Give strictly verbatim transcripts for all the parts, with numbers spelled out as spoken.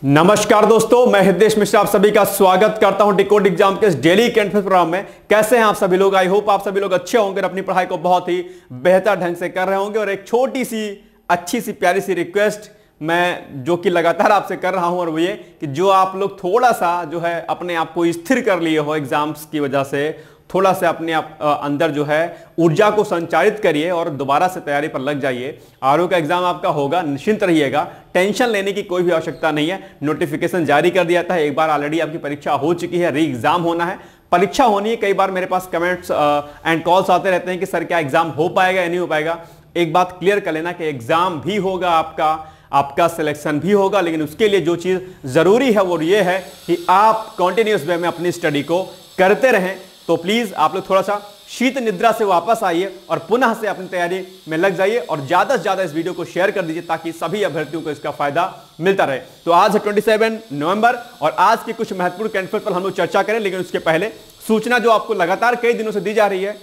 नमस्कार दोस्तों, मैं हितेश मिश्रा आप सभी का स्वागत करता हूं डिकोड एग्जाम के इस डेली करंट अफेयर्स प्रोग्राम में। कैसे हैं आप सभी लोग? आई होप आप सभी लोग अच्छे होंगे और अपनी पढ़ाई को बहुत ही बेहतर ढंग से कर रहे होंगे। और एक छोटी सी अच्छी सी प्यारी सी रिक्वेस्ट मैं जो कि लगातार आपसे कर रहा हूं, और वो ये कि जो आप लोग थोड़ा सा जो है अपने आप को स्थिर कर लिए हो एग्जाम्स की वजह से, थोड़ा सा अपने आप अंदर जो है ऊर्जा को संचारित करिए और दोबारा से तैयारी पर लग जाइए। आरओ का एग्जाम आपका होगा, निश्चिंत रहिएगा, टेंशन लेने की कोई भी आवश्यकता नहीं है। नोटिफिकेशन जारी कर दिया था, एक बार ऑलरेडी आपकी परीक्षा हो चुकी है, री एग्जाम होना है, परीक्षा होनी है। कई बार मेरे पास कमेंट्स एंड कॉल्स आते रहते हैं कि सर क्या एग्जाम हो पाएगा या नहीं हो पाएगा। एक बात क्लियर कर लेना कि एग्जाम भी होगा आपका, आपका सिलेक्शन भी होगा, लेकिन उसके लिए जो चीज जरूरी है वो ये है कि आप कंटिन्यूअस वे में अपनी स्टडी को करते रहें। तो प्लीज आप लोग थोड़ा सा शीत निद्रा से वापस आइए और पुनः से अपनी तैयारी में लग जाइए और ज्यादा से ज्यादा इस वीडियो को शेयर कर दीजिए ताकि सभी अभ्यर्थियों को इसका फायदा मिलता रहे। तो आज है सत्ताईस नवंबर और आज की कुछ महत्वपूर्ण करंट अफेयर्स पर हम लोग चर्चा करें, लेकिन उसके पहले सूचना जो आपको लगातार कई दिनों से दी जा रही है,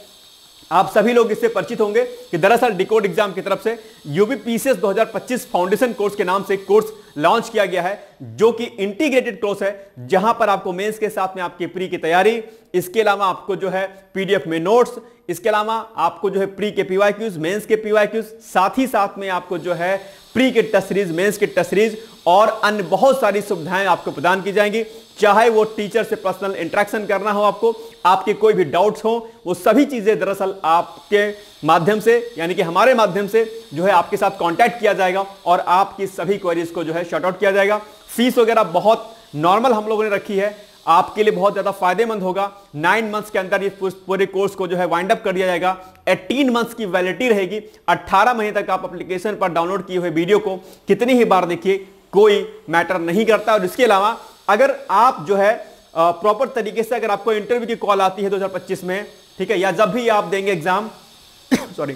आप सभी लोग इससे परिचित होंगे कि दरअसल डिकोड एग्जाम की तरफ से यूपी पीसीएस दो हज़ार पच्चीस फाउंडेशन कोर्स के नाम से कोर्स लॉन्च किया गया है, जो कि इंटीग्रेटेड कोर्स है, जहां पर आपको मेंस के साथ में आपकी प्री की तैयारी, इसके अलावा आपको जो है पीडीएफ में नोट्स, इसके अलावा आपको जो है प्री के पीवाईक्यूज, मेंस के पीवाईक्यूज, साथ ही साथ में आपको जो है प्री के टेस्ट सीरीज, मेंस के टेस्ट सीरीज और अन्य बहुत सारी सुविधाएं आपको प्रदान की जाएंगी। चाहे वो टीचर से पर्सनल इंटरेक्शन करना हो, आपको आपके कोई भी डाउट्स हो, वो सभी चीजें दरअसल आपके माध्यम से यानी कि हमारे माध्यम से जो है आपके साथ कांटेक्ट किया जाएगा और आपकी सभी क्वेरीज को जो है शॉर्ट आउट किया जाएगा। फीस वगैरह बहुत नॉर्मल हम लोगों ने रखी है, आपके लिए बहुत ज्यादा फायदेमंद होगा। नाइन मंथ्स के अंदर ये पूरे कोर्स को जो है वाइंड अप कर दिया जाएगा। एटीन मंथ्स की वैलिडिटी रहेगी, अट्ठारह महीने तक आप एप्लीकेशन पर डाउनलोड किए हुए वीडियो को कितनी ही बार देखिए, कोई मैटर नहीं करता। और इसके अलावा अगर आप जो है प्रॉपर तरीके से, अगर आपको इंटरव्यू की कॉल आती है दो हज़ार पच्चीस में, ठीक है, या जब भी आप देंगे एग्जाम सॉरी,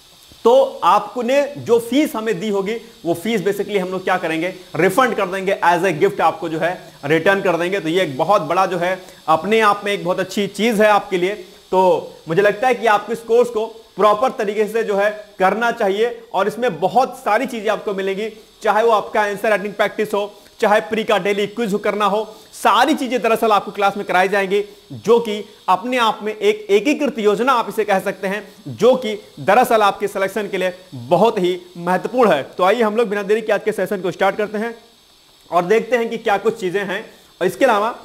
तो आपको ने जो फीस हमें दी होगी वो फीस बेसिकली हम लोग क्या करेंगे, रिफंड कर देंगे, एज ए गिफ्ट आपको जो है रिटर्न कर देंगे। तो ये एक बहुत बड़ा जो है अपने आप में एक बहुत अच्छी चीज है आपके लिए। तो मुझे लगता है कि आपको इस कोर्स को प्रॉपर तरीके से जो है करना चाहिए और इसमें बहुत सारी चीजें आपको मिलेंगी, चाहे वो आपका आंसर राइटिंग प्रैक्टिस हो, चाहे प्री का डेली क्विज करना हो, सारी चीजें दरअसल आपको क्लास में कराई जाएंगी, जो कि अपने आप में एक एकीकृत योजना आप इसे कह सकते हैं, जो कि दरअसल आपके सिलेक्शन के लिए बहुत ही महत्वपूर्ण है। तो आइए हम लोग बिना देरी के आज के सेशन को स्टार्ट करते हैं और देखते हैं कि क्या कुछ चीजें हैं। और इसके अलावा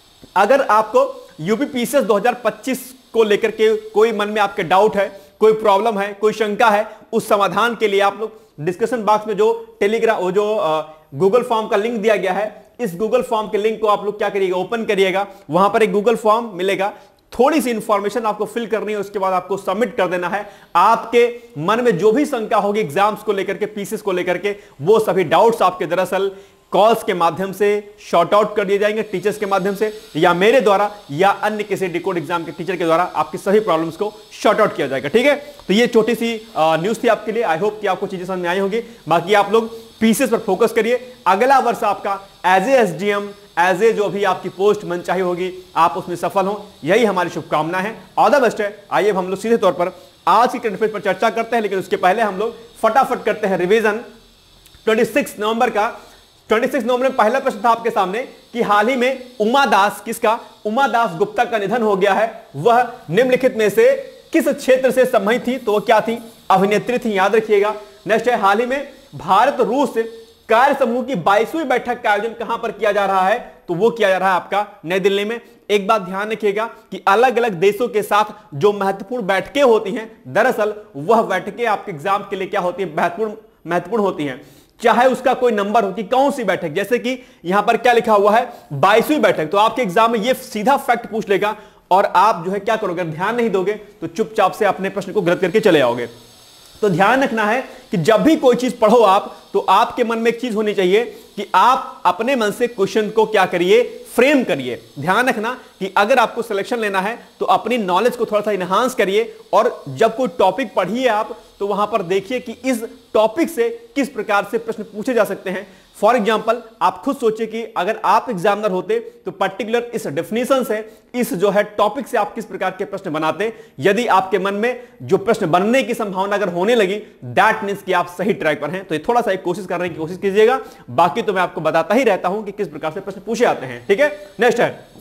अगर आपको यूपी पीसीएस दो हज़ार पच्चीस को लेकर के कोई मन में आपके डाउट है, कोई प्रॉब्लम है, कोई शंका है, उस समाधान के लिए आप लोग डिस्कशन बॉक्स में जो टेलीग्राम वो जो गूगल फॉर्म का लिंक दिया गया है, इस गूगल फॉर्म के लिंक को आप लोग क्या करिएगा, ओपन करिएगा। वहां पर एक गूगल फॉर्म मिलेगा, थोड़ी सी इंफॉर्मेशन आपको फिल करनी है, उसके बाद आपको सबमिट कर देना है। आपके मन में जो भी शंका होगी एग्जाम्स को लेकर के, पीसीएस को लेकर के, वो सभी डाउट्स आपके दरअसल कॉल्स के माध्यम से शॉर्ट आउट कर दिए जाएंगे, टीचर्स के माध्यम से या मेरे द्वारा या अन्य किसी डिकोड एग्जाम के टीचर के द्वारा आपकी सभी प्रॉब्लम्स को शॉर्ट आउट किया जाएगा। ठीक है, तो ये छोटी सी न्यूज थी आपके लिए। आई होप कि आपको चीजें समझ में आई होगी। बाकी आप लोग पीसीएस पर फोकस करिए, अगला वर्ष आपका as a SDM, as a जो भी आपकी पोस्ट मन चाहिए होगी, आप उसमें सफल हो, यही हमारी शुभकामना है। ऑल द बेस्ट है। आइए हम लोग सीधे तौर पर आज की करंट अफेयर्स पर चर्चा करते हैं, लेकिन उसके पहले हम लोग फटाफट करते हैं रिवीजन छब्बीस नवंबर का। छब्बीस नवंबर में पहला प्रश्न था आपके सामने कि हाल ही में उमा दास, किसका, उमा दास गुप्ता का निधन हो गया है, वह निम्नलिखित में से किस क्षेत्र से संबंधित थी? तो वो क्या थी? अभिनेत्री थी, याद रखिएगा। नेक्स्ट है, हाल ही में भारत रूस कार्य समूह की बाईसवीं बैठक का आयोजन कहां पर किया जा रहा है? तो वो किया जा रहा है आपका नई दिल्ली में। एक बात ध्यान रखिएगा कि अलग अलग देशों के साथ जो महत्वपूर्ण बैठकें होती हैं, दरअसल वह बैठकें आपके एग्जाम के लिए क्या होती है, महत्वपूर्ण महत्वपूर्ण होती हैं, चाहे उसका कोई नंबर हो कि कौन सी बैठक। जैसे कि यहां पर क्या लिखा हुआ है, बाईसवीं बैठक, तो आपके एग्जाम में यह सीधा फैक्ट पूछ लेगा और आप जो है क्या करोगे, ध्यान नहीं दोगे तो चुपचाप से अपने प्रश्न को गलत करके चले आओगे। तो ध्यान रखना है कि जब भी कोई चीज पढ़ो आप, तो आपके मन में एक चीज होनी चाहिए कि आप अपने मन से क्वेश्चन को क्या करिए, फ्रेम करिए। ध्यान रखना कि अगर आपको सिलेक्शन लेना है तो अपनी नॉलेज को थोड़ा सा इनहांस करिए और जब कोई टॉपिक पढ़िए आप, तो वहां पर देखिए कि इस टॉपिक से किस प्रकार से प्रश्न पूछे जा सकते हैं। फॉर एग्जाम्पल आप खुद सोचिए कि अगर आप एग्जामिनर होते तो पर्टिकुलर इस डेफिनेशन से, इस जो है टॉपिक से आप किस प्रकार के प्रश्न बनाते। यदि आपके मन में जो प्रश्न बनने की संभावना अगर होने लगी, दैट मींस कि आप सही ट्रैक पर हैं। तो ये थोड़ा सा एक कोशिश करने की कोशिश कीजिएगा, बाकी तो मैं आपको बताता ही रहता हूं कि किस प्रकार से प्रश्न पूछे जाते हैं। ठीक है, नेक्स्ट है,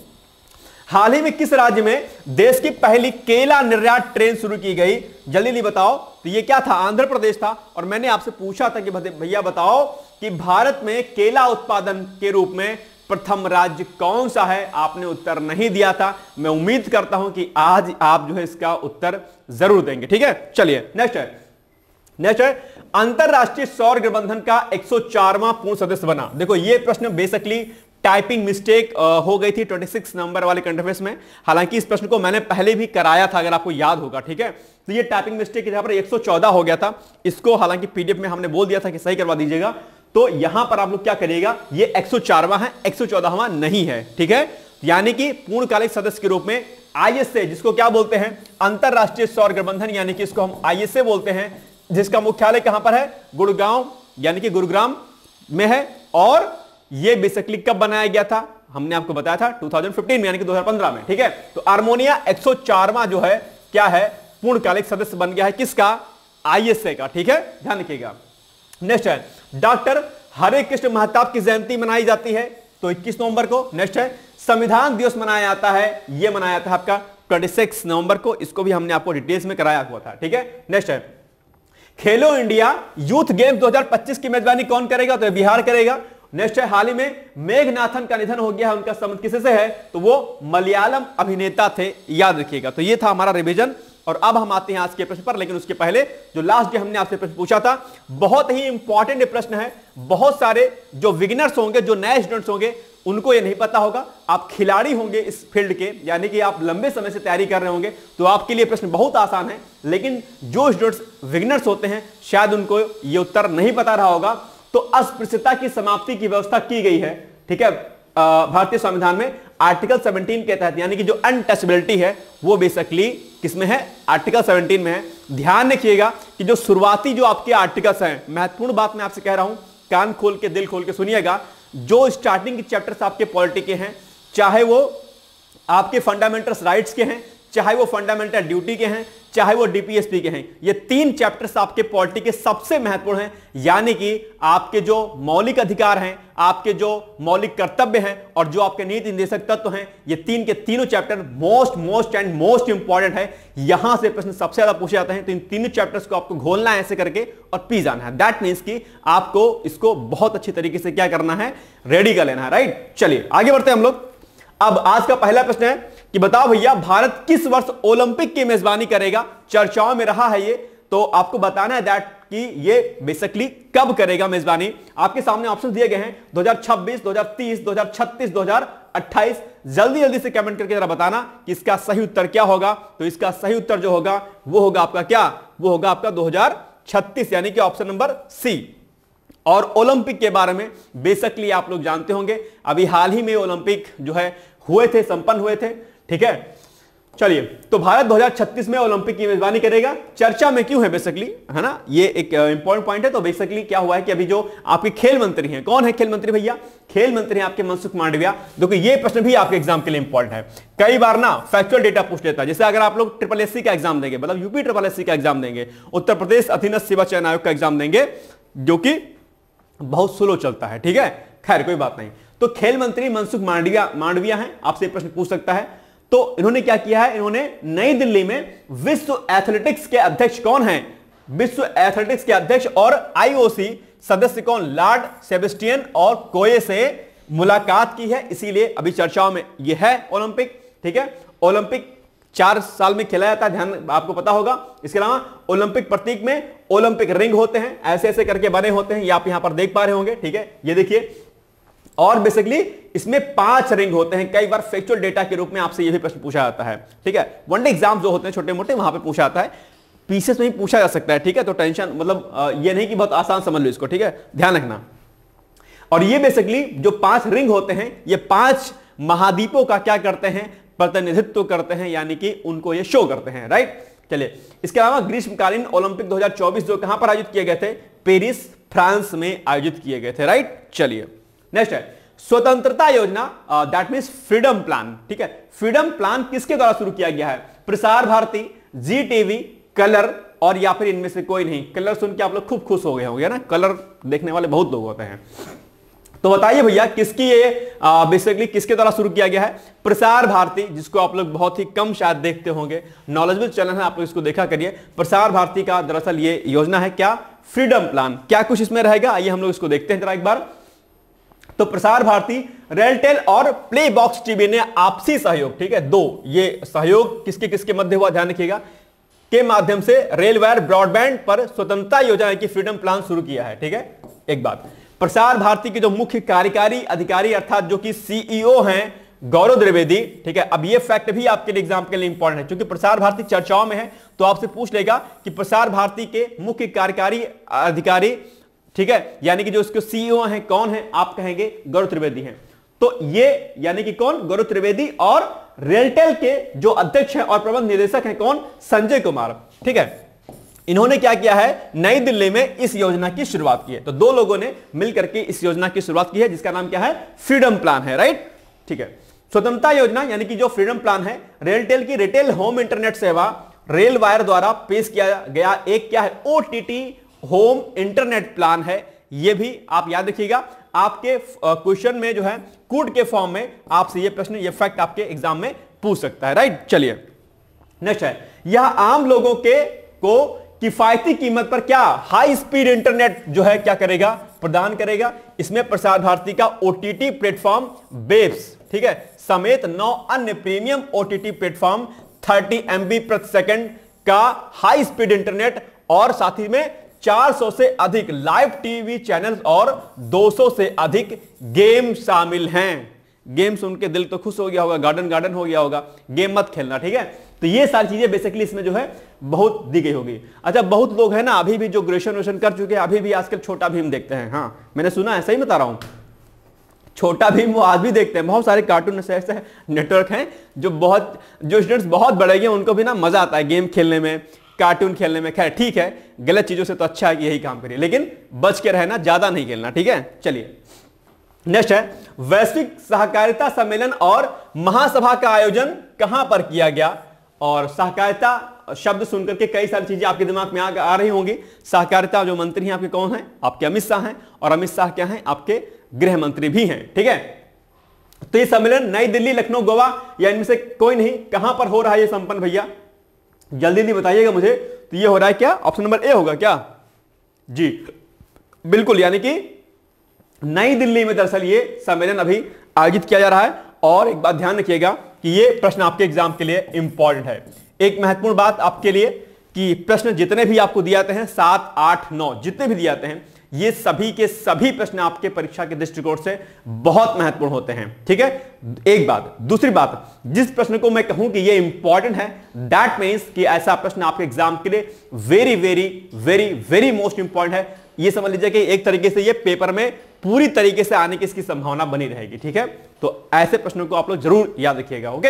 हाल ही में किस राज्य में देश की पहली केला निर्यात ट्रेन शुरू की गई? जल्दी नहीं बताओ। तो ये क्या था? आंध्र प्रदेश था। और मैंने आपसे पूछा था कि भैया बताओ कि भारत में केला उत्पादन के रूप में प्रथम राज्य कौन सा है? आपने उत्तर नहीं दिया था। मैं उम्मीद करता हूं कि आज आप जो है इसका उत्तर जरूर देंगे। ठीक है, चलिए नेक्स्ट है, नेक्स्ट है, अंतरराष्ट्रीय सौर गठबंधन का एक सौ चारवां पूर्ण सदस्य बना। देखो ये प्रश्न बेसिकली टाइपिंग मिस्टेक हो गई थी छब्बीस नंबर वाले करंट अफेयर्स में। हालांकि इस प्रश्न को मैंने पहले भी कराया था, अगर आपको याद होगा। ठीक है, तो ये टाइपिंग मिस्टेक यहां पर एक सौ चौदह हो गया था। इसको हालांकि पीडीएफ में हमने बोल दिया था कि सही करवा दीजिएगा। तो यहां पर आप लोग क्या करिएगा, ये एक सौ चारवां है, एक सौ चौदहवां नहीं है। ठीक है, यानी कि पूर्णकालिक सदस्य के रूप में आईएसए, जिसको क्या बोलते हैं, अंतरराष्ट्रीय सौर गठबंधन, यानी कि इसको हम आईएसए बोलते हैं, जिसका मुख्यालय कहां पर है? गुड़गांव, यानी कि गुरुग्राम में है। और ये बेसिकली कब बनाया गया था? हमने आपको बताया था दो हज़ार पंद्रह में, यानी कि दो हज़ार पंद्रह में। ठीक है, तो आर्मेनिया एक सौ चारवां जो है क्या है, पूर्णकालिक सदस्य बन गया है। किसका? आईएसए का। ठीक है, ध्यान रखिएगा। नेक्स्ट है, डॉक्टर हरे कृष्ण महताब की जयंती मनाई जाती है तो इक्कीस नवंबर को। नेक्स्ट है, संविधान दिवस मनाया जाता है, यह मनाया था आपका छब्बीस नवंबर को। इसको भी हमने आपको डिटेल्स में कराया हुआ था। ठीक है, नेक्स्ट है, खेलो इंडिया यूथ गेम्स दो हज़ार पच्चीस की मेजबानी कौन करेगा? तो बिहार करेगा। नेक्स्ट है, हाल ही में मेघनाथन का निधन हो गया है, उनका संबंध किससे है? तो वो मलयालम अभिनेता थे, याद रखिएगा। तो ये था हमारा रिवीजन। और अब हम आते हैं आज के प्रश्न पर, लेकिन उसके पहले जो लास्ट डे हमने आपसे प्रश्न पूछा था, बहुत ही इंपॉर्टेंट प्रश्न है। बहुत सारे जो बिगिनर्स होंगे, जो नए स्टूडेंट्स होंगे, उनको ये नहीं पता होगा। आप खिलाड़ी होंगे इस फील्ड के, यानी कि आप लंबे समय से तैयारी कर रहे होंगे, तो आपके लिए प्रश्न बहुत आसान है। लेकिन जो स्टूडेंट्स बिगिनर्स होते हैं, शायद उनको ये उत्तर नहीं पता रहा होगा। तो अस्पृश्यता की समाप्ति की व्यवस्था की गई है। ठीक है, भारतीय संविधान में आर्टिकल सत्रह के तहत, यानी कि जो अनटचेबिलिटी है वो बेसिकली किसमें है? आर्टिकल सत्रह में है। ध्यान रखिएगा कि जो शुरुआती जो आपके आर्टिकल्स हैं, महत्वपूर्ण बात मैं आपसे कह रहा हूं, कान खोल के दिल खोल के सुनिएगा। जो स्टार्टिंग के चैप्टर्स आपके पॉलिटी के हैं, चाहे वो आपके फंडामेंटल राइट्स के हैं, चाहे वो फंडामेंटल ड्यूटी के हैं, चाहे वो डीपीएसपी के हैं, ये तीन चैप्टर्स आपके पॉलिटी के सबसे महत्वपूर्ण हैं। यानी कि आपके जो मौलिक अधिकार हैं, आपके जो मौलिक कर्तव्य हैं, और जो आपके नीति निर्देशक तत्व हैं, ये तीन के तीनों chapter most most and most important है। यहां से प्रश्न सबसे ज्यादा पूछे जाते हैं। तो इन तीनों चैप्टर्स को आपको घोलना है ऐसे करके और पी जाना है। दैट मीन्स कि आपको इसको बहुत अच्छी तरीके से क्या करना है, रेडी कर लेना है। राइट, चलिए आगे बढ़ते हैं हम लोग। अब आज का पहला प्रश्न है कि बताओ भैया, भारत किस वर्ष ओलंपिक की मेजबानी करेगा? चर्चाओं में रहा है ये, तो आपको बताना है दैट कि ये बेसिकली कब करेगा मेजबानी। आपके सामने ऑप्शन दिए गए हैं, दो हज़ार छब्बीस, दो हज़ार तीस, दो हज़ार छत्तीस, दो हज़ार अट्ठाईस। जल्दी जल्दी से कमेंट करके जरा बताना कि इसका सही उत्तर क्या होगा। तो इसका सही उत्तर जो होगा वो होगा आपका क्या? वो होगा आपका दो हज़ार छत्तीस, यानी कि ऑप्शन नंबर सी। और ओलंपिक के बारे में बेसिकली आप लोग जानते होंगे, अभी हाल ही में ओलंपिक जो है हुए थे, संपन्न हुए थे। ठीक है, चलिए, तो भारत दो हज़ार छत्तीस में ओलंपिक की मेजबानी करेगा। चर्चा में क्यों है बेसिकली, है ना, ये एक इंपॉर्टेंट पॉइंट है। तो बेसिकली क्या हुआ है कि अभी जो आपके खेल मंत्री हैं, कौन है खेल मंत्री भैया? खेल मंत्री हैं आपके मनसुख मांडविया। देखो ये प्रश्न भी आपके एग्जाम के लिए इंपॉर्टेंट है। कई बार ना फैक्चुअल डेटा पूछ लेता है। जैसे अगर आप लोग ट्रिपल एससी का एग्जाम देंगे, मतलब यूपी ट्रिपल एससी का एग्जाम देंगे, उत्तर प्रदेश अधीनस्थ सेवा चयन आयोग का एग्जाम देंगे, जो कि बहुत स्लो चलता है। ठीक है, खैर कोई बात नहीं। तो खेल मंत्री मनसुख मांडविया मांडविया हैं, आपसे प्रश्न पूछ सकता है। तो इन्होंने क्या किया है, इन्होंने नई दिल्ली में विश्व एथलेटिक्स के अध्यक्ष कौन हैं? विश्व एथलेटिक्स के अध्यक्ष और आईओसी सदस्य कौन? लॉर्ड सेबेस्टियन और कोए से मुलाकात की है, इसीलिए अभी चर्चाओं में यह है ओलंपिक। ठीक है, ओलंपिक चार साल में खेला जाता है, ध्यान आपको पता होगा। इसके अलावा ओलंपिक प्रतीक में ओलंपिक रिंग होते हैं, ऐसे ऐसे करके बने होते हैं, ये आप यहां पर देख पा रहे होंगे। ठीक है, ये देखिए, और बेसिकली इसमें पांच रिंग होते हैं। कई बार फैक्चुअल डेटा के रूप में आपसे यह भी प्रश्न पूछा जाता है। ठीक है, वनडे एग्जाम जो होते हैं छोटे मोटे, वहां पे पूछा जाता है, पीसेस में ही पूछा जा सकता है। ठीक है, तो टेंशन मतलब ये नहीं कि बहुत आसान समझ लो इसको। ठीक है, ध्यान रखना। और ये बेसिकली जो पांच रिंग होते हैं, ये पांच महाद्वीपों का क्या करते हैं, प्रतिनिधित्व करते हैं, यानी कि उनको ये शो करते हैं। राइट, चलिए, इसके अलावा ग्रीष्मकालीन ओलंपिक दो हज़ार चौबीस जो कहां पर आयोजित किए गए थे? पेरिस फ्रांस में आयोजित किए गए थे, राइट। चलिए नेक्स्ट है स्वतंत्रता योजना, दैट मींस फ्रीडम प्लान, ठीक है। फ्रीडम प्लान किसके द्वारा शुरू किया गया है? प्रसार भारती, जी टीवी, कलर और या फिर इनमें से कोई नहीं। कलर सुन के आप लोग खूब खुश हो गए होंगे ना, कलर देखने वाले बहुत लोग होते हैं। तो बताइए भैया किसकी ये बेसिकली किसके द्वारा शुरू किया गया है? प्रसार भारती, जिसको आप लोग बहुत ही कम शायद देखते होंगे, नॉलेजेबल चैनल है, आप लोग इसको देखा करिए। प्रसार भारती का दरअसल ये योजना है क्या? Freedom plan. क्या कुछ इसमें रहेगा, आइए हम लोग इसको देखते हैं जरा एक बार। तो प्रसार भारती, रेलटेल और प्ले बॉक्स टीवी ने आपसी सहयोग, ठीक है, दो ये सहयोग किसके किसके मध्य हुआ ध्यान रखिएगा, के माध्यम से रेलवायर ब्रॉडबैंड पर स्वतंत्रता योजना की फ्रीडम प्लान शुरू किया है, ठीक है। एक बात, प्रसार भारती के जो मुख्य कार्यकारी अधिकारी अर्थात जो कि सीईओ हैं गौरव द्विवेदी, ठीक है। अब ये फैक्ट भी आपके लिए एग्जाम के लिए इंपॉर्टेंट है, क्योंकि प्रसार भारती चर्चाओं में है, तो आपसे पूछ लेगा कि प्रसार भारती के मुख्य कार्यकारी अधिकारी, ठीक है, यानी कि जो उसके सीईओ हैं कौन है? आप कहेंगे गौरव त्रिवेदी हैं। तो ये यानी कि कौन? गौरव त्रिवेदी। और रेलटेल के जो अध्यक्ष हैं और प्रबंध निदेशक हैं कौन? संजय कुमार, ठीक है। इन्होंने क्या किया है? नई दिल्ली में इस योजना की शुरुआत की है। तो दो लोगों ने मिलकर के इस योजना की शुरुआत की है, जिसका नाम क्या है? फ्रीडम प्लान है, राइट, ठीक है। स्वतंत्रता योजना यानी कि जो फ्रीडम प्लान है, रेलटेल की रिटेल होम इंटरनेट सेवा रेल वायर द्वारा पेश किया गया एक क्या है? ओटीटी होम इंटरनेट प्लान है। यह भी आप याद रखिएगा, आपके क्वेश्चन में जो है कूट के फॉर्म में आपसे यह प्रश्न, यह फैक्ट आपके एग्जाम में पूछ सकता है, राइट। चलिए नेक्स्ट है, यह आम लोगों के को किफायती कीमत पर क्या? हाई स्पीड इंटरनेट जो है क्या करेगा? प्रदान करेगा। इसमें प्रसार भारती का ओटीटी प्लेटफॉर्म बेब्स, ठीक है, समेत नौ अन्य प्रीमियम ओटीटी प्लेटफॉर्म तीस एमबी प्रति सेकंड का हाई स्पीड इंटरनेट और साथ ही में चार सौ से अधिक लाइव टीवी चैनल्स और दो सौ से अधिक गेम शामिल हैं। गेम सुन के दिल तो खुश हो गया होगा, गार्डन गार्डन हो गया होगा, गेम मत खेलना, ठीक है। तो ये सारी चीजें बेसिकली इसमें जो है बहुत दी गई होगी। अच्छा, बहुत लोग हैं ना अभी भी जो ग्रेजुएशन कर चुके हैं, अभी भी आजकल छोटा भीम देखते हैं। हाँ, मैंने सुना है, सही बता रहा हूं, छोटा भीम वो आज भी देखते हैं। बहुत सारे कार्टून ऐसे नेटवर्क हैं जो बहुत जो स्टूडेंट्स बहुत बड़े हैं उनको भी ना मजा आता है गेम खेलने में, कार्टून खेलने में। खैर ठीक है, गलत चीजों से तो अच्छा है कि यही काम करिए, लेकिन बच के रहना, ज्यादा नहीं खेलना, ठीक है। चलिए नेक्स्ट है, वैश्विक सहकारिता सम्मेलन और महासभा का आयोजन कहां पर किया गया? और सहकारिता शब्द सुनकर के कई सारी चीजें आपके दिमाग में आ, आ रही होंगी। सहकारिता जो मंत्री हैं आपके कौन हैं? आपके अमित शाह हैं, और अमित शाह क्या हैं? आपके गृह मंत्री भी हैं, ठीक है। तो ये सम्मेलन नई दिल्ली, लखनऊ, गोवा या इनमें से कोई नहीं, कहां पर हो रहा है ये संपन्न भैया? जल्दी जल्दी बताइएगा मुझे। तो ये हो रहा है क्या? ऑप्शन नंबर ए होगा क्या? जी बिल्कुल, यानी कि नई दिल्ली में दरअसल ये सम्मेलन अभी आयोजित किया जा रहा है। और एक बात ध्यान रखिएगा कि ये प्रश्न आपके एग्जाम के लिए इंपॉर्टेंट है। एक महत्वपूर्ण बात आपके लिए कि प्रश्न जितने भी आपको दिए जाते हैं, सात, आठ, नौ जितने भी दिए जाते हैं, ये सभी के सभी प्रश्न आपके परीक्षा के दृष्टिकोण से बहुत महत्वपूर्ण होते हैं, ठीक है। एक बात। दूसरी बात, जिस प्रश्न को मैं कहूं कि ये इंपॉर्टेंट है, दैट मींस कि ऐसा प्रश्न आपके एग्जाम के लिए very very very very most important है। ये समझ लीजिए कि एक तरीके से ये पेपर में पूरी तरीके से आने की इसकी संभावना बनी रहेगी, ठीक है। तो ऐसे प्रश्नों को आप लोग जरूर याद रखिएगा, ओके।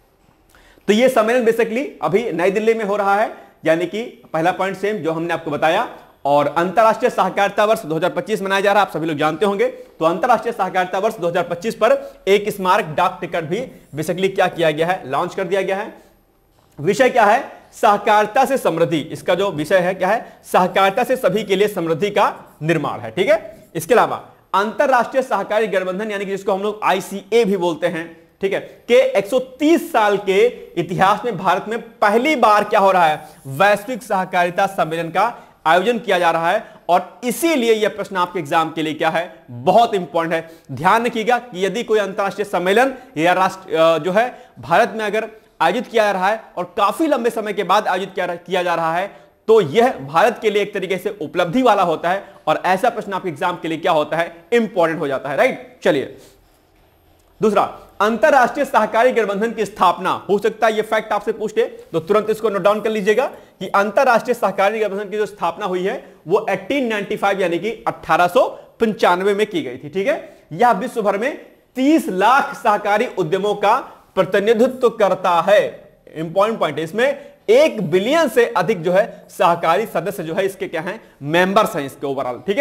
तो ये सम्मेलन बेसिकली अभी नई दिल्ली में हो रहा है, यानी कि पहला पॉइंट सेम जो हमने आपको बताया। और अंतरराष्ट्रीय सहकारिता वर्ष दो हज़ार पच्चीस मनाया जा रहा है, आप सभी लोग जानते होंगे। तो अंतरराष्ट्रीय सहकारिता वर्ष दो हज़ार पच्चीस पर एक स्मारक डाक टिकट भी बेसिकली क्या किया गया है? लॉन्च कर दिया गया है। विषय क्या है? सहकारिता से समृद्धि। इसका जो विषय है क्या है? सहकारिता से सभी के लिए समृद्धि का निर्माण है, ठीक है। इसके अलावा अंतरराष्ट्रीय सहकारी गठबंधन यानी कि जिसको हम लोग आईसीए भी बोलते हैं, ठीक है, के एक सौ तीस साल के इतिहास में भारत में पहली बार क्या हो रहा है? वैश्विक सहकारिता सम्मेलन का आयोजन किया जा रहा है। और इसीलिए यह प्रश्न आपके एग्जाम के लिए क्या है? बहुत इंपॉर्टेंट है। ध्यान रखिएगा कि यदि कोई अंतरराष्ट्रीय सम्मेलन या राष्ट्र जो है भारत में अगर आयोजित किया जा रहा है और काफी लंबे समय के बाद आयोजित किया जा रहा है, तो यह भारत के लिए एक तरीके से उपलब्धि वाला होता है। और ऐसा प्रश्न आपके एग्जाम के लिए क्या होता है? इंपॉर्टेंट हो जाता है, राइट। चलिए दूसरा, अंतरराष्ट्रीय सहकारी गठबंधन की स्थापना हो सकता है, यह फैक्ट आपसे पूछे तो तुरंत इसको नोट डाउन कर लीजिएगा कि अंतरराष्ट्रीय सहकारी गठबंधन की जो स्थापना हुई है वो अठारह सौ पचानवे यानी कि अठारह सौ पंचानवे में की गई थी, ठीक है। यह विश्व भर में तीस लाख सहकारी उद्यमों का प्रतिनिधित्व करता है। इंपॉर्टेंट पॉइंट है, इसमें एक बिलियन से अधिक जो है सहकारी सदस्य जो है इसके क्या हैं? मेंबर्स हैं इसके ओवरऑल, ठीक है।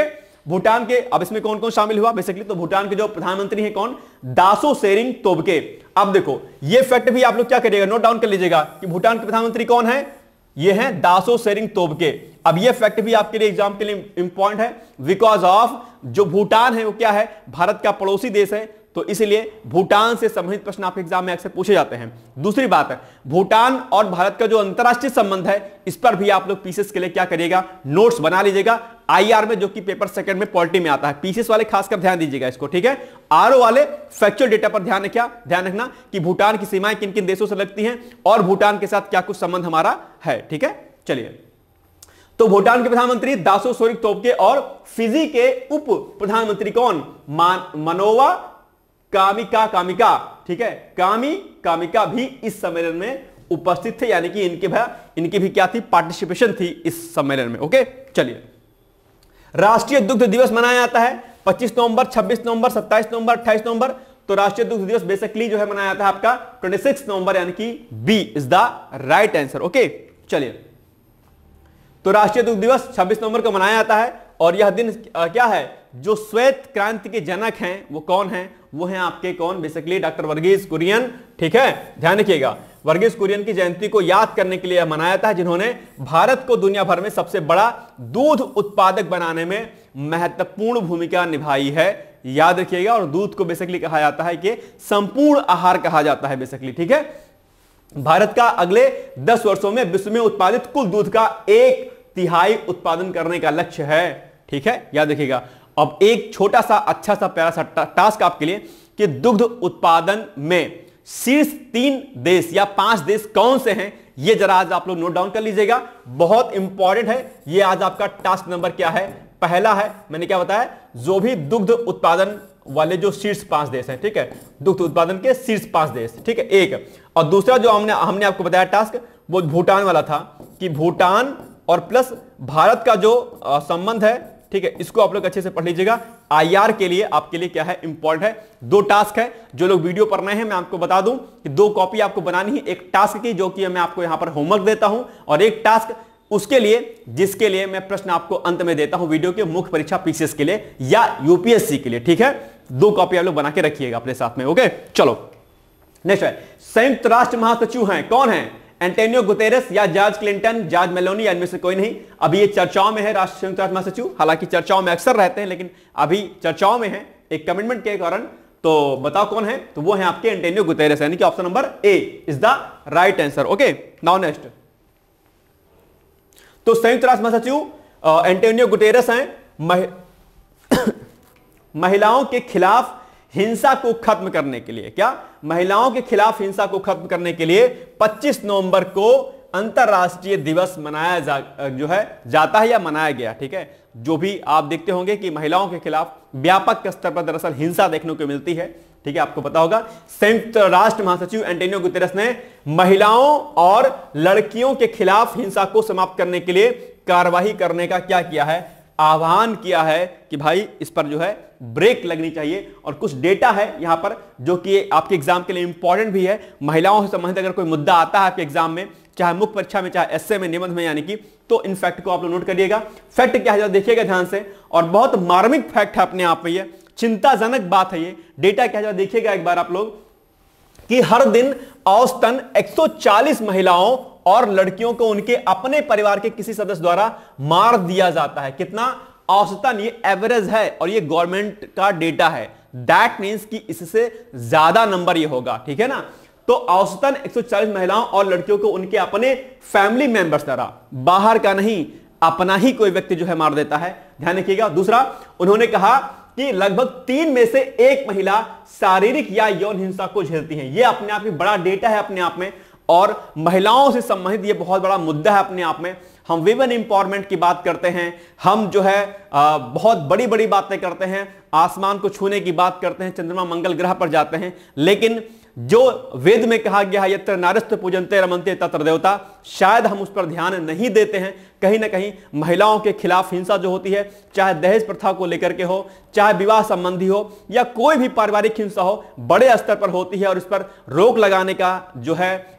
भूटान के, अब इसमें कौन कौन शामिल हुआ बेसिकली, तो भूटान के जो प्रधानमंत्री हैं कौन, दासो सेरिंग तोब्गे। अब देखो ये फैक्ट भी आप लोग क्या करिएगा, नोट डाउन कर लीजिएगा कि भूटान के प्रधानमंत्री कौन है, ये हैं दासो सेरिंग तोब्गे। अब ये फैक्ट भी आपके लिए एग्जाम के लिए इंपॉर्टेंट है, बिकॉज ऑफ जो भूटान है वो क्या है, भारत का पड़ोसी देश है, तो इसलिए भूटान से संबंधित प्रश्न आपके एग्जाम में अक्सर पूछे जाते हैं। दूसरी बात है, भूटान और भारत का जो अंतरराष्ट्रीय संबंध है, इस पर भी आप लोग पीसीएस के लिए क्या करिएगा, नोट्स बना लीजिएगा आईआर में, जो कि पेपर सेकंड में पॉलिटी में आता है। पीसीएस वाले खासकर ध्यान दीजिएगा इसको, ठीक है। आरओ वाले फैक्चुअल डेटा पर ध्यान क्या ध्यान रखना कि भूटान की सीमाएं किन किन देशों से लगती हैं और भूटान के साथ क्या कुछ संबंध हमारा है, ठीक है। चलिए, तो भूटान के प्रधानमंत्री दासो सेरिंग तोब्गे और फिजी के उप प्रधानमंत्री कौन, मनोवा कामिका कामिका, ठीक है, कामी कामिका भी इस सम्मेलन में उपस्थित थे, यानी कि इनके भी इनकी भी क्या थी, पार्टिसिपेशन थी इस सम्मेलन में। ओके, चलिए, राष्ट्रीय दुग्ध दिवस मनाया जाता है पच्चीस नवंबर, छब्बीस नवंबर, सत्ताईस नवंबर, अट्ठाईस नवंबर। तो राष्ट्रीय दुग्ध दिवस बेसिकली जो है मनाया जाता है आपका छब्बीस नवंबर, यानी कि B is the right answer. Okay, चलिए, तो राष्ट्रीय दुग्ध दिवस छब्बीस नवंबर को मनाया जाता है और यह दिन आ, क्या है, जो श्वेत क्रांति के जनक हैं वो कौन हैं, वो हैं आपके कौन, बेसिकली डॉक्टर वर्गीज कुरियन, ठीक है। ध्यान रखिएगा, वर्गीज कुरियन की जयंती को याद करने के लिए मनाया जाता है, जिन्होंने भारत को दुनिया भर में सबसे बड़ा दूध उत्पादक बनाने में महत्वपूर्ण भूमिका निभाई है। याद रखिएगा, और दूध को बेसिकली कहा जाता है कि संपूर्ण आहार कहा जाता है बेसिकली, ठीक है। भारत का अगले दस वर्षों में विश्व में उत्पादित कुल दूध का एक तिहाई उत्पादन करने का लक्ष्य है, ठीक है, याद रखिएगा। अब एक छोटा सा अच्छा सा प्यारा सा टास्क आपके लिए कि दुग्ध उत्पादन में शीर्ष तीन देश या पांच देश कौन से हैं, ये जरा आज आप लोग नोट डाउन कर लीजिएगा, बहुत इंपॉर्टेंट है ये। आज आपका टास्क नंबर क्या है, पहला है, मैंने क्या बताया, जो भी दुग्ध उत्पादन वाले जो शीर्ष पांच देश हैं, ठीक है, दुग्ध उत्पादन के शीर्ष पांच देश, ठीक है, एक। और दूसरा जो हमने हमने आपको बताया टास्क, वो भूटान वाला था कि भूटान और प्लस भारत का जो संबंध है, ठीक है, इसको आप लोग अच्छे से पढ़ लीजिएगा। आईआर के लिए आपके लिए क्या है, इंपॉर्टेंट है। दो टास्क है, जो लोग वीडियो पढ़ रहे हैं मैं आपको बता दूं कि दो कॉपी आपको बनानी है, एक टास्क की जो कि मैं आपको यहां पर होमवर्क देता हूं, और एक टास्क उसके लिए जिसके लिए मैं प्रश्न आपको अंत में देता हूं वीडियो के, मुख्य परीक्षा पीसीएस के लिए या यूपीएससी के लिए, ठीक है। दो कॉपी आप लोग बना के रखिएगा अपने साथ में। ओके, चलो नेक्स्ट है, संयुक्त राष्ट्र महासचिव हैं कौन है, एंटोनियो गुतेरेस या जॉर्ज क्लिंटन, जॉर्ज मेलोनी, या इनमें से कोई नहीं। अभी ये चर्चाओं में है राष्ट्र संयुक्त राष्ट्र महासचिव, हालांकि चर्चाओं में अक्सर रहते हैं लेकिन अभी चर्चाओं में है एक कमिटमेंट के कारण। तो बताओ कौन है, तो वो है आपके एंटोनियो गुतेरेस, यानी कि option number A is the right answer. Okay, now next, तो संयुक्त राष्ट्र महासचिव एंटोनियो गुतेरेस हैं, मह... महिलाओं के खिलाफ हिंसा को खत्म करने के लिए, क्या, महिलाओं के खिलाफ हिंसा को खत्म करने के लिए पच्चीस नवंबर को अंतरराष्ट्रीय दिवस मनाया जा, जो है जाता है या मनाया गया, ठीक है। जो भी आप देखते होंगे कि महिलाओं के खिलाफ व्यापक स्तर पर दरअसल हिंसा देखने को मिलती है, ठीक है, आपको पता होगा। संयुक्त राष्ट्र महासचिव एंटोनियो गुतेरेस ने महिलाओं और लड़कियों के खिलाफ हिंसा को समाप्त करने के लिए कार्रवाई करने का क्या किया है, आह्वान किया है कि भाई इस पर जो है ब्रेक लगनी चाहिए। और कुछ डेटा है यहां पर जो कि आपके एग्जाम के लिए इंपॉर्टेंट भी है। महिलाओं से संबंधित अगर कोई मुद्दा आता है आपके एग्जाम में, चाहे मुख्य परीक्षा में, चाहे एसए में, निबंध में, यानी कि, तो इन फैक्ट को आप लोग नोट करिएगा। फैक्ट क्या है देखिएगा ध्यान से, और बहुत मार्मिक फैक्ट है अपने आप में, ये चिंताजनक बात है। ये डेटा क्या है देखिएगा एक बार आप लोग कि हर दिन औसतन एक सौ चालीस महिलाओं और लड़कियों को उनके अपने परिवार के किसी सदस्य द्वारा मार दिया जाता है। कितना, औसतन, ये एवरेज है और ये गवर्नमेंट का डेटा है। दैट मींस कि इससे ज्यादा नंबर ये होगा, ठीक है ना। तो औसतन एक सौ चालीस महिलाओं और लड़कियों को उनके अपने फैमिली मेंबर्स द्वारा, बाहर का नहीं, अपना ही कोई व्यक्ति जो है मार देता है। ध्यान रखिएगा। दूसरा, उन्होंने कहा कि लगभग तीन में से एक महिला शारीरिक या यौन हिंसा को झेलती है। यह अपने आप में बड़ा डेटा है अपने आप में, और महिलाओं से संबंधित यह बहुत बड़ा मुद्दा है अपने आप में। हम विमेन एम्पावरमेंट की बात करते हैं, हम जो है आ, बहुत बड़ी बड़ी बातें करते हैं, आसमान को छूने की बात करते हैं, चंद्रमा मंगल ग्रह पर जाते हैं, लेकिन जो वेद में कहा गया है यत्र नारस्त्य पूजन्ते रमन्ते तत्र देवता, शायद हम उस पर ध्यान नहीं देते हैं। कहीं ना कहीं महिलाओं के खिलाफ हिंसा जो होती है, चाहे दहेज प्रथा को लेकर के हो, चाहे विवाह संबंधी हो, या कोई भी पारिवारिक हिंसा हो, बड़े स्तर पर होती है और इस पर रोक लगाने का जो है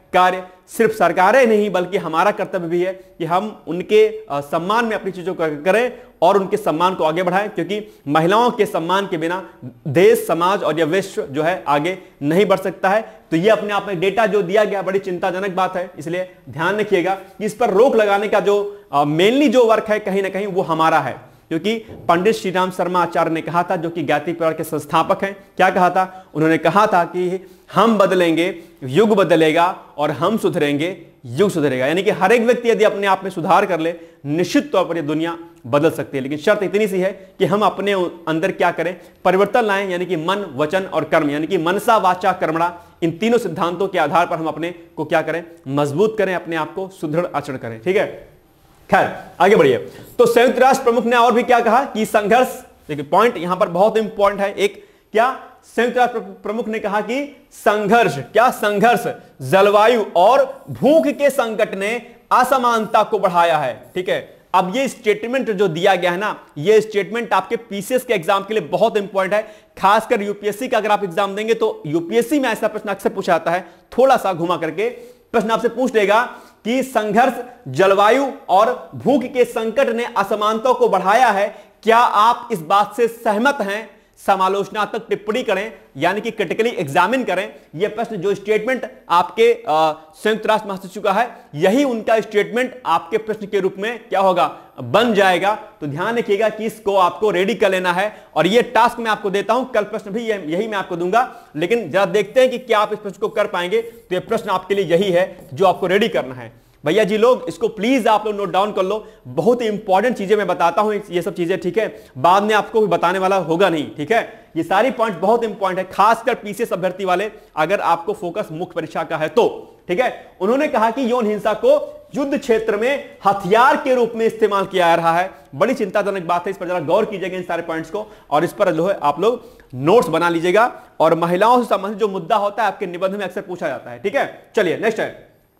कार्य। सिर्फ सरकारें नहीं बल्कि हमारा कर्तव्य भी है कि हम उनके सम्मान में अपनी चीजों को करें और उनके सम्मान को आगे बढ़ाएं, क्योंकि महिलाओं के सम्मान के बिना देश, समाज और यह विश्व जो है आगे नहीं बढ़ सकता है। तो यह अपने आप में डेटा जो दिया गया बड़ी चिंताजनक बात है, इसलिए ध्यान रखिएगा कि इस पर रोक लगाने का जो मेनली जो वर्क है कहीं ना कहीं वो हमारा है, क्योंकि पंडित श्री राम शर्मा आचार्य ने कहा था, जो कि गायत्री परिवार के संस्थापक हैं। क्या कहा था? उन्होंने कहा था कि हम बदलेंगे, युग बदलेगा, और हम सुधरेंगे, युग सुधरेगा। यानी कि हर एक व्यक्ति यदि अपने आप में सुधार कर ले, निश्चित तौर पर यह दुनिया बदल सकती है। लेकिन शर्त इतनी सी है कि हम अपने अंदर क्या करें, परिवर्तन लाएं, यानी कि मन, वचन और कर्म, यानी कि मनसा, वाचा, कर्मणा, इन तीनों सिद्धांतों के आधार पर हम अपने को क्या करें, मजबूत करें, अपने आप को सुदृढ़ आचरण करें। ठीक है, खैर आगे बढ़िए। तो संयुक्त राष्ट्र प्रमुख ने और भी क्या कहा कि संघर्ष, देखिए पॉइंट यहां पर बहुत इंपॉर्टेंट है। एक क्या संयुक्त राष्ट्र प्रमुख ने कहा कि संघर्ष, क्या संघर्ष, जलवायु और भूख के संकट ने असमानता को बढ़ाया है। ठीक है, अब ये स्टेटमेंट जो दिया गया है ना, ये स्टेटमेंट आपके पीसीएस के एग्जाम के लिए बहुत इंपॉर्टेंट है, खासकर यूपीएससी का अगर आप एग्जाम देंगे तो यूपीएससी में ऐसा प्रश्न अक्सर पूछा जाता है, थोड़ा सा घुमा करके प्रश्न आपसे पूछ लेगा कि संघर्ष, जलवायु और भूख के संकट ने असमानता को बढ़ाया है, क्या आप इस बात से सहमत हैं? समालोचनात्मक टिप्पणी करें, यानी कि क्रिटिकली एग्जामिन करें। यह प्रश्न जो स्टेटमेंट आपके संयुक्त राष्ट्र महासचिव का है, यही उनका स्टेटमेंट आपके प्रश्न के रूप में क्या होगा, बन जाएगा। तो ध्यान रखिएगा कि इसको आपको रेडी कर लेना है, और यह टास्क मैं आपको देता हूं, कल प्रश्न भी यही मैं आपको दूंगा। लेकिन जरा देखते हैं कि क्या आप इस प्रश्न को कर पाएंगे। तो यह प्रश्न आपके लिए यही है जो आपको रेडी करना है। भैया जी लोग इसको प्लीज आप लोग नोट डाउन कर लो, बहुत ही इंपॉर्टेंट चीजें मैं बताता हूं ये सब चीजें। ठीक है, बाद में आपको भी बताने वाला होगा नहीं। ठीक है, ये सारी पॉइंट बहुत इंपॉर्टेंट है, खासकर पीसीएस अभ्यर्थी वाले, अगर आपको फोकस मुख्य परीक्षा का है तो। ठीक है, उन्होंने कहा कि यौन हिंसा को युद्ध क्षेत्र में हथियार के रूप में इस्तेमाल किया जा रहा है। बड़ी चिंताजनक बात है, इस पर जरा गौर कीजिएगा इन सारे पॉइंट्स को, और इस पर जो है आप लोग नोट्स बना लीजिएगा। और महिलाओं से संबंधित जो मुद्दा होता है आपके निबंध में अक्सर पूछा जाता है। ठीक है, चलिए नेक्स्ट है,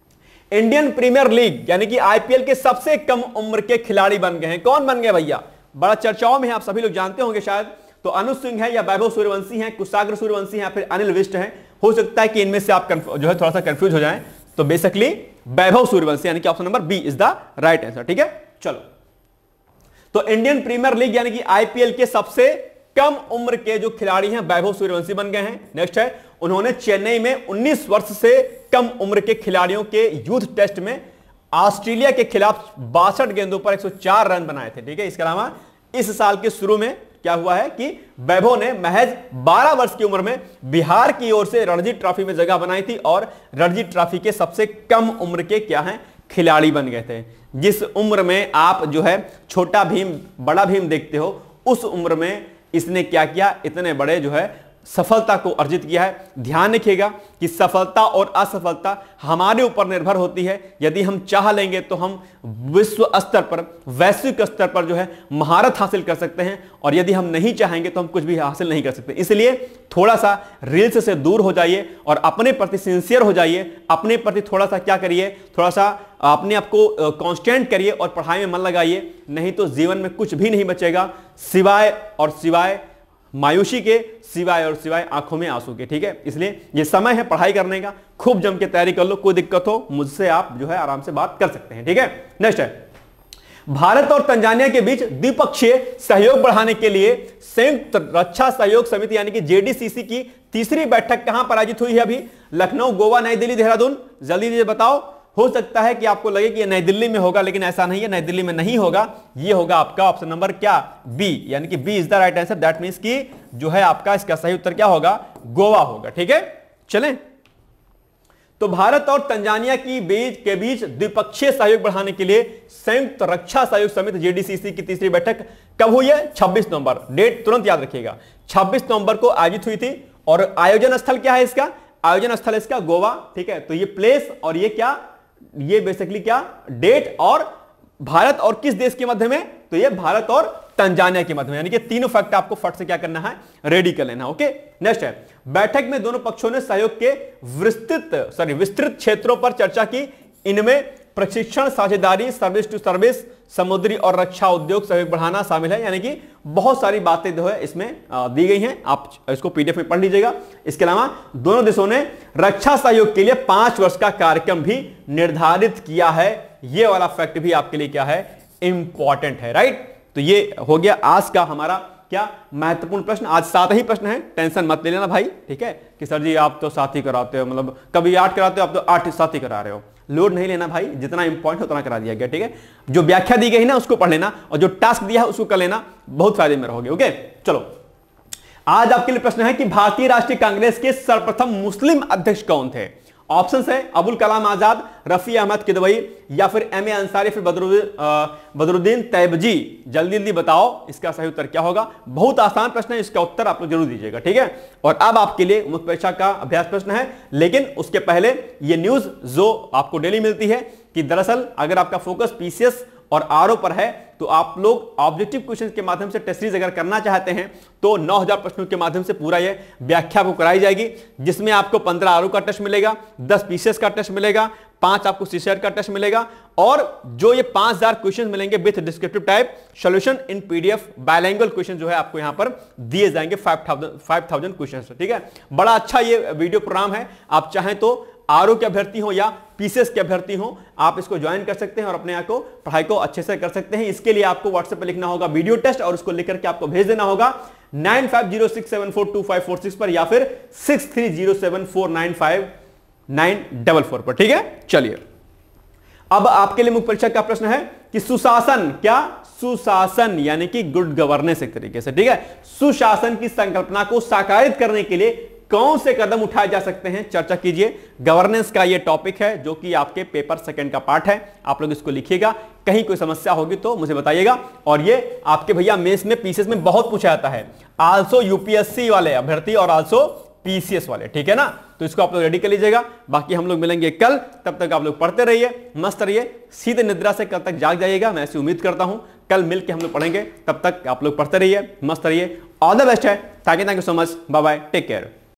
इंडियन प्रीमियर लीग यानी कि आईपीएल के सबसे कम उम्र के खिलाड़ी बन गए हैं। कौन बन गए भैया? बड़ा चर्चाओं में है, आप सभी लोग जानते होंगे शायद। तो अनुज सिंह है, या वैभव सूर्यवंशी हैं, कुशाग्र सूर्यवंशी हैं, या फिर अनिल विष्ट हैं। हो सकता है कि इनमें से आप जो है थोड़ा सा कंफ्यूज हो जाएं। तो बेसिकली वैभव सूर्यवंशी, यानी कि option number B is the right answer. ठीक है, चलो। तो इंडियन प्रीमियर लीग यानी कि आईपीएल के सबसे कम उम्र के जो खिलाड़ी हैं वैभव सूर्यवंशी बन गए हैं। नेक्स्ट है, उन्होंने चेन्नई में उन्नीस वर्ष से कम उम्र के खिलाड़ियों के यूथ टेस्ट में ऑस्ट्रेलिया के खिलाफ बासठ गेंदों पर एक सौ चार रन बनाए थे। ठीक है, इसके अलावा इस साल के शुरू में क्या हुआ है कि वैभव ने महज बारह वर्ष की उम्र में बिहार की ओर से रणजी ट्रॉफी में जगह बनाई थी, और रणजी ट्रॉफी के सबसे कम उम्र के क्या हैं, खिलाड़ी बन गए थे। जिस उम्र में आप जो है छोटा भीम, बड़ा भीम देखते हो, उस उम्र में इसने क्या किया, इतने बड़े जो है सफलता को अर्जित किया है। ध्यान रखिएगा कि सफलता और असफलता हमारे ऊपर निर्भर होती है। यदि हम चाह लेंगे तो हम विश्व स्तर पर, वैश्विक स्तर पर जो है महारत हासिल कर सकते हैं, और यदि हम नहीं चाहेंगे तो हम कुछ भी हासिल नहीं कर सकते। इसलिए थोड़ा सा रील्स से दूर हो जाइए और अपने प्रति सिंसियर हो जाइए, अपने प्रति थोड़ा सा क्या करिए, थोड़ा सा अपने आप को कांस्टेंट करिए और पढ़ाई में मन लगाइए। नहीं तो जीवन में कुछ भी नहीं बचेगा सिवाय और सिवाय मायूसी के, सिवाय और सिवाय आंखों में आंसू के। ठीक है, इसलिए ये समय है पढ़ाई करने का, खूब जम के तैयारी कर लो। कोई दिक्कत हो मुझसे आप जो है आराम से बात कर सकते हैं। ठीक है, नेक्स्ट है, भारत और तंजानिया के बीच द्विपक्षीय सहयोग बढ़ाने के लिए संयुक्त रक्षा सहयोग समिति यानी कि जेडीसीसी की तीसरी बैठक कहां पर आयोजित हुई है? अभी लखनऊ, गोवा, नई दिल्ली, देहरादून, जल्दी से बताओ। हो सकता है कि आपको लगे कि ये नई दिल्ली में होगा, लेकिन ऐसा नहीं है, नई दिल्ली में नहीं होगा। ये होगा आपका ऑप्शन नंबर क्या, बी, यानी कि B is the right answer. That means कि जो है आपका इसका सही उत्तर क्या होगा, गोवा होगा। ठीक है, चलें। तो भारत और तंजानिया की बीच के बीच द्विपक्षीय सहयोग बढ़ाने के लिए संयुक्त रक्षा सहयोग समिति जेडीसीसी की तीसरी बैठक कब हुई है? छब्बीस नवंबर। डेट तुरंत याद रखिएगा, छब्बीस नवंबर को आयोजित हुई थी। और आयोजन स्थल क्या है इसका? आयोजन स्थल इसका गोवा। ठीक है, तो ये प्लेस और ये क्या, ये बेसिकली क्या, डेट, और भारत और किस देश के मध्य में? तो ये भारत और तंजानिया के मध्य में, यानी कि तीनों फैक्ट आपको फट से क्या करना है, रेडी कर लेना। ओके, नेक्स्ट है, बैठक में दोनों पक्षों ने सहयोग के विस्तृत सॉरी विस्तृत क्षेत्रों पर चर्चा की। इनमें प्रशिक्षण, साझेदारी, सर्विस टू सर्विस, समुद्री और रक्षा उद्योग सहयोग बढ़ाना शामिल है, यानी कि बहुत सारी बातें जो है इसमें दी गई हैं। आप इसको पीडीएफ में पढ़ लीजिएगा। इसके अलावा दोनों देशों ने रक्षा सहयोग के लिए पांच वर्ष का कार्यक्रम भी निर्धारित किया है। यह वाला फैक्ट भी आपके लिए क्या है, इंपॉर्टेंट है, राइट। तो ये हो गया आज का हमारा क्या महत्वपूर्ण प्रश्न। आज सात ही प्रश्न है, टेंशन मत ले लेना भाई, ठीक है, कि सर जी आप तो सात ही कराते हो, मतलब कभी आठ कराते हो, आप तो आठ सात ही करा रहे हो। लोड नहीं लेना भाई, जितना इंपॉर्टेंट उतना करा दिया गया, ठीक है। जो व्याख्या दी गई ना उसको पढ़ लेना, और जो टास्क दिया है उसको कर लेना, बहुत फायदे में रहोगे। ओके, चलो आज आपके लिए प्रश्न है कि भारतीय राष्ट्रीय कांग्रेस के सर्वप्रथम मुस्लिम अध्यक्ष कौन थे। ऑप्शन है अबुल कलाम आजाद, रफी अहमद किदवई, या फिर एम ए अंसारी, फिर बदरुद्दीन बदरुद्दीन तैयबजी। जल्दी जल्दी बताओ इसका सही उत्तर क्या होगा। बहुत आसान प्रश्न है, इसका उत्तर आप लोग जरूर दीजिएगा, ठीक है। और अब आपके लिए मुख्य परीक्षा का अभ्यास प्रश्न है, लेकिन उसके पहले ये न्यूज जो आपको डेली मिलती है कि दरअसल अगर आपका फोकस पीसीएस और आरओ पर है तो आप लोग ऑब्जेक्टिव क्वेश्चन के माध्यम से टेस्ट सीरीज अगर करना चाहते हैं तो नौ हज़ार प्रश्नों के माध्यम से पूरा ये व्याख्या को कराई जाएगी, जिसमें आपको पंद्रह आरओ का टेस्ट मिलेगा, दस पीसीएस का टेस्ट मिलेगा, पांच आपको सीसेट का टेस्ट मिलेगा, और जो ये पांच हजार क्वेश्चन मिलेंगे with descriptive type solution in PDF bilingual question जो है आपको यहां पर दिए जाएंगे फाइव थाउजेंड क्वेश्चन, ठीक है। बड़ा अच्छा ये वीडियो प्रोग्राम है। आप चाहें तो आरओ के अभ्यर्थी हो या पीसीएस के अभ्यर्थी हो, आप इसको ज्वाइन कर सकते हैं और अपने आप को पढ़ाई को अच्छे से कर सकते हैं। इसके लिए आपको व्हाट्सएप पे लिखना होगा वीडियो टेस्ट, और उसको लिख करके आपको भेज देना होगा nine five zero six seven four two five four six पर, या फिर six three zero seven four nine five nine double four पर, ठीक है। चलिए अब आपके लिए मुख्य परीक्षा का प्रश्न है कि सुशासन, क्या सुशासन यानी कि गुड गवर्नेंस एक तरीके से, ठीक है, सुशासन की संकल्पना को साकारित करने के लिए कौन से कदम उठाए जा सकते हैं, चर्चा कीजिए। गवर्नेंस का यह टॉपिक है जो कि आपके पेपर सेकंड का पार्ट है। आप लोग इसको लिखिएगा, कहीं कोई समस्या होगी तो मुझे बताइएगा। और ये आपके भैया मेंस में पीसीएस में बहुत पूछा जाता है, आल्सो यूपीएससी वाले अभ्यर्थी और आल्सो पीसीएस वाले, ठीक है ना। तो इसको आप लोग रेडी कर लीजिएगा। बाकी हम लोग मिलेंगे कल, तब तक आप लोग पढ़ते रहिए, मस्त रहिए, सीधे निद्रा से कल तक जाग जाइएगा, मैं ऐसी उम्मीद करता हूं। कल मिलकर हम लोग पढ़ेंगे, तब तक आप लोग पढ़ते रहिए, मस्त रहिए। ऑल द बेस्ट है। Thank you, thank you so much, bye bye, take care.